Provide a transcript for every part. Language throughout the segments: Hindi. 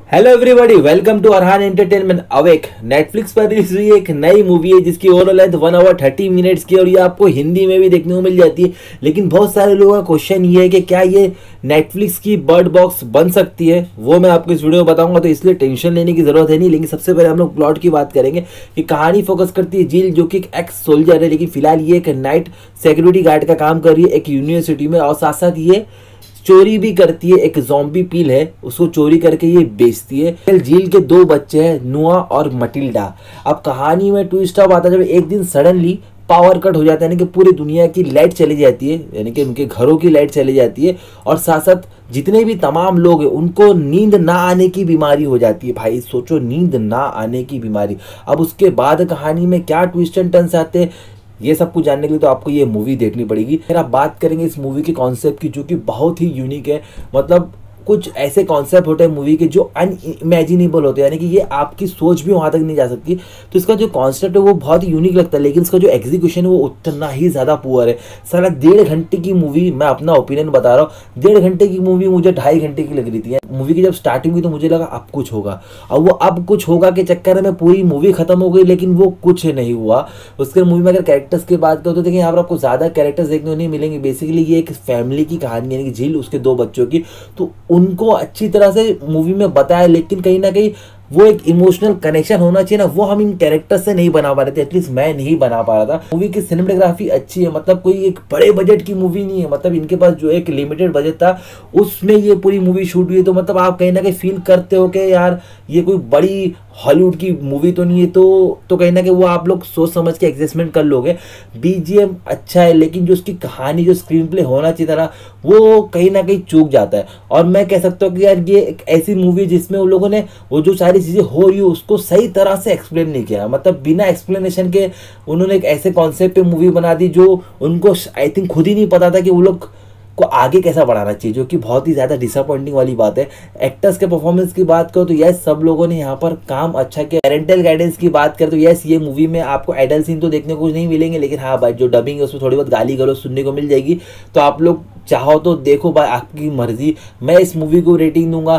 Hello everybody, welcome to Arhan entertainment. Awake Netflix पर रिलीज हुई एक नई मूवी है जिसकी ओवरऑल लेंथ 1 आवर 30 मिनट्स की और ये आपको हिंदी में भी देखने को मिल जाती है। लेकिन बहुत सारे लोगों का क्वेश्चन ये है कि क्या ये नेटफ्लिक्स की बर्ड बॉक्स बन सकती है, वो मैं आपको इस वीडियो में बताऊंगा, तो इसलिए टेंशन लेने की जरूरत है नहीं। लेकिन सबसे पहले हम लोग प्लॉट की बात करेंगे कि कहानी फोकस करती है जील, जो कि एक एक्स सोल्जर है, लेकिन फिलहाल ये एक नाइट सिक्योरिटी गार्ड का काम कर रही है एक यूनिवर्सिटी में, और साथ साथ ये चोरी भी करती है। एक ज़ॉम्बी पील है, उसको चोरी करके ये बेचती है। झील के दो बच्चे हैं, नुआ और मटिल्डा। अब कहानी में ट्विस्ट अब आता है जब एक दिन सडनली पावर कट हो जाता है, यानी कि पूरी दुनिया की लाइट चली जाती है, यानी कि उनके घरों की लाइट चली जाती है, और साथ साथ जितने भी तमाम लोग हैं उनको नींद ना आने की बीमारी हो जाती है। भाई सोचो, नींद ना आने की बीमारी। अब उसके बाद कहानी में क्या ट्विस्ट एंड टर्न्स आते हैं, ये सब कुछ जानने के लिए तो आपको ये मूवी देखनी पड़ेगी। फिर आप बात करेंगे इस मूवी के कॉन्सेप्ट की, जो कि बहुत ही यूनिक है। मतलब कुछ ऐसे कॉन्सेप्ट होते हैं मूवी के जो अनइमेजिनेबल होते हैं, यानी कि ये आपकी सोच भी वहाँ तक नहीं जा सकती। तो इसका जो कॉन्सेप्ट है वो बहुत ही यूनिक लगता है, लेकिन इसका जो एग्जीक्यूशन है वो उतना ही ज़्यादा पुअर है। साला 1.5 घंटे की मूवी, मैं अपना ओपिनियन बता रहा हूँ, 1.5 घंटे की मूवी मुझे 2.5 घंटे की लग रही थी। मूवी की जब स्टार्टिंग हुई तो मुझे लगा अब कुछ होगा, और वो अब कुछ होगा के चक्कर में पूरी मूवी खत्म हो गई, लेकिन वो कुछ नहीं हुआ। उसके मूवी में अगर कैरेक्टर्स की बात करो तो देखिए यहाँ पर आपको ज़्यादा कैरेक्टर्स देखने को नहीं मिलेंगे। बेसिकली ये एक फैमिली की कहानी, यानी कि झील उसके 2 बच्चों की, तो उनको अच्छी तरह से मूवी में बताया, लेकिन कहीं ना कहीं वो एक इमोशनल कनेक्शन होना चाहिए ना, वो हम इन कैरेक्टर्स से नहीं बना पा रहे थे। एटलीस्ट मैं नहीं बना पा रहा था। मूवी की सिनेमेटोग्राफी अच्छी है, मतलब कोई एक बड़े बजट की मूवी नहीं है, मतलब इनके पास जो एक लिमिटेड बजट था उसमें ये पूरी मूवी शूट हुई है। तो मतलब आप कहीं ना कहीं फील करते हो कि यार ये कोई बड़ी हॉलीवुड की मूवी तो नहीं है, तो कहीं ना कहीं वो आप लोग सोच समझ के एडजस्टमेंट कर लोगे। बीजीएम अच्छा है, लेकिन जो उसकी कहानी, जो स्क्रीन प्ले होना चाहिए था ना, वो कहीं ना कहीं चूक जाता है। और मैं कह सकता हूँ कि यार ये एक ऐसी मूवी जिसमें उन लोगों ने वो जो सारी चीज़ें हो रही है उसको सही तरह से एक्सप्लेन नहीं किया। मतलब बिना एक्सप्लेनेशन के उन्होंने एक ऐसे कॉन्सेप्ट पे मूवी बना दी जो उनको आई थिंक खुद ही नहीं पता था कि वो लोग को आगे कैसा बढ़ाना चाहिए, जो कि बहुत ही ज़्यादा डिसअपॉइंटिंग वाली बात है। एक्टर्स के परफॉर्मेंस की बात करो तो यस, सब लोगों ने यहाँ पर काम अच्छा किया। पेरेंटल गाइडेंस की बात करें तो यस, ये मूवी में आपको एडल्ट सीन तो देखने को कुछ नहीं मिलेंगे, लेकिन हाँ भाई जो डबिंग है उसमें थोड़ी बहुत गाली गलौज सुनने को मिल जाएगी। तो आप लोग चाहो तो देखो भाई, आपकी मर्जी। मैं इस मूवी को रेटिंग दूंगा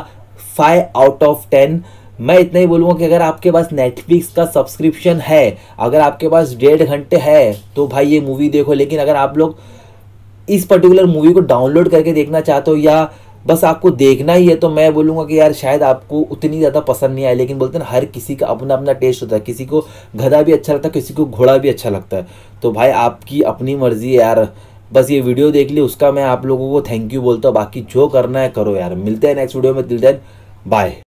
5 आउट ऑफ 10। मैं इतना ही बोलूँगा कि अगर आपके पास नेटफ्लिक्स का सब्सक्रिप्शन है, अगर आपके पास 1.5 घंटे है तो भाई ये मूवी देखो। लेकिन अगर आप लोग इस पर्टिकुलर मूवी को डाउनलोड करके देखना चाहते हो या बस आपको देखना ही है, तो मैं बोलूँगा कि यार शायद आपको उतनी ज़्यादा पसंद नहीं आए। लेकिन बोलते हैं ना, हर किसी का अपना अपना टेस्ट होता है, किसी को गधा भी अच्छा लगता है, किसी को घोड़ा भी अच्छा लगता है। तो भाई आपकी अपनी मर्जी है यार। बस ये वीडियो देख ली, उसका मैं आप लोगों को थैंक यू बोलता हूँ। बाकी जो करना है करो यार। मिलते हैं नेक्स्ट वीडियो में, टिल देन बाय।